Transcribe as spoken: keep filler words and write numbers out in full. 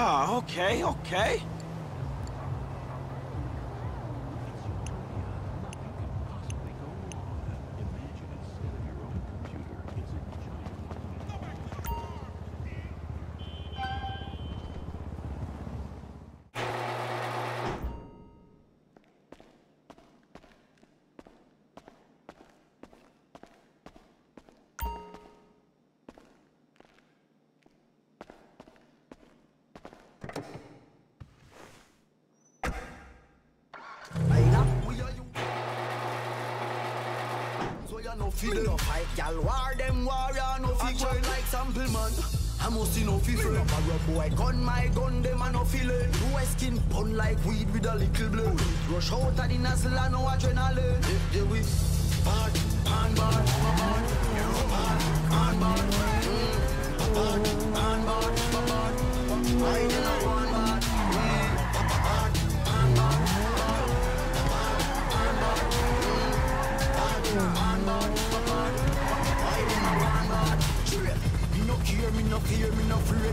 Oh, okay, okay. We no fight, gal war them warrior no figure like sample man. I must see no feel up a boy gun my gun them a no feeling. Blue skin bun like weed with a little blood. Rush out of the nozzle and no adrenaline. Yeah, yeah we bad, and bad, bad, bad, and bad, bad, and bad, bad. I don't know one bad, bad, and bad, bad, and bad, bad, and bad. Me no care, me no fear, me no afraid.